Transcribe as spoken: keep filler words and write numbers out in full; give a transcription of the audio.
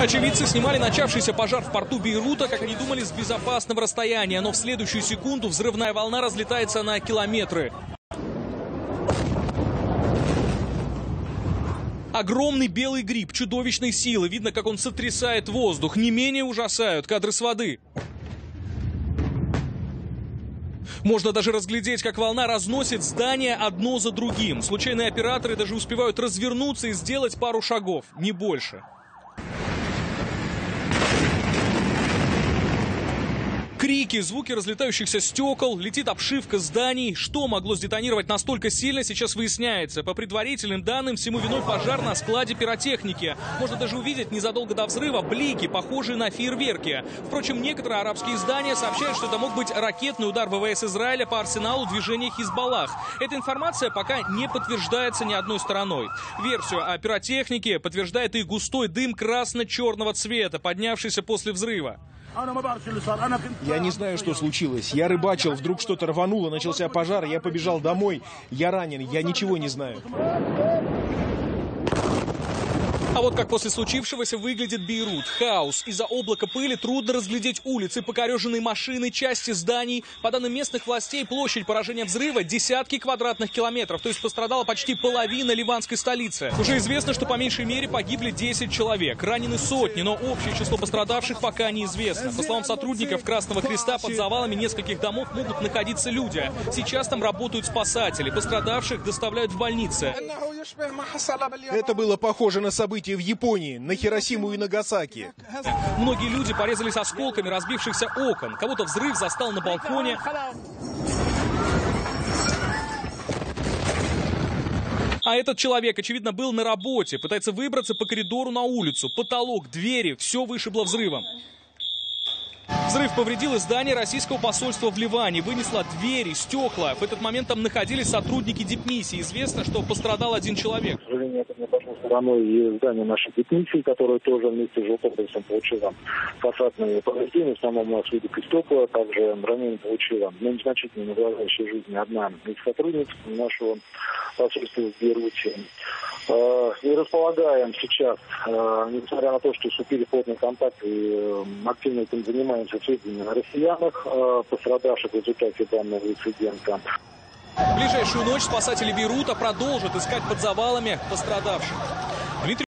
Очевидцы снимали начавшийся пожар в порту Бейрута, как они думали, с безопасного расстояния, но в следующую секунду взрывная волна разлетается на километры. Огромный белый гриб чудовищной силы. Видно, как он сотрясает воздух. Не менее ужасают кадры с воды. Можно даже разглядеть, как волна разносит здания одно за другим. Случайные операторы даже успевают развернуться и сделать пару шагов, не больше. Крики, звуки разлетающихся стекол, летит обшивка зданий. Что могло сдетонировать настолько сильно, сейчас выясняется. По предварительным данным, всему виной пожар на складе пиротехники. Можно даже увидеть незадолго до взрыва блики, похожие на фейерверки. Впрочем, некоторые арабские издания сообщают, что это мог быть ракетный удар ВВС Израиля по арсеналу движения Хизбаллах. Эта информация пока не подтверждается ни одной стороной. Версию о пиротехнике подтверждает и густой дым красно-черного цвета, поднявшийся после взрыва. Я не знаю, что случилось. Я рыбачил, вдруг что-то рвануло, начался пожар, я побежал домой. Я ранен, я ничего не знаю. А вот как после случившегося выглядит Бейрут. Хаос. Из-за облака пыли трудно разглядеть улицы, покореженные машины, части зданий. По данным местных властей, площадь поражения взрыва десятки квадратных километров. То есть пострадала почти половина ливанской столицы. Уже известно, что по меньшей мере погибли десять человек. Ранены сотни, но общее число пострадавших пока неизвестно. По словам сотрудников Красного Креста, под завалами нескольких домов могут находиться люди. Сейчас там работают спасатели. Пострадавших доставляют в больницы. Это было похоже на события в Японии, на Хиросиму и Нагасаки. Многие люди порезались осколками разбившихся окон. Кого-то взрыв застал на балконе. А этот человек, очевидно, был на работе, пытается выбраться по коридору на улицу. Потолок, двери, все вышибло взрывом. Взрыв повредил и здание российского посольства в Ливане, вынесло двери, стекла. В этот момент там находились сотрудники дипмиссии. Известно, что пострадал один человек. К сожалению, это не пошло стороной и здание нашей дипмиссии, которое тоже вместе с жилкомплексом получило фасадные повреждения, в основном осудик и стекла, также ранение получила незначительно угрожающей жизни одна из сотрудниц нашего посольства в Бейруте. Не располагаем сейчас, несмотря на то, что вступили в плотный контакт и активно этим занимаемся, сведениями о россиянах, пострадавших в результате данного инцидента. В ближайшую ночь спасатели Бейрута продолжат искать под завалами пострадавших. Дмитрий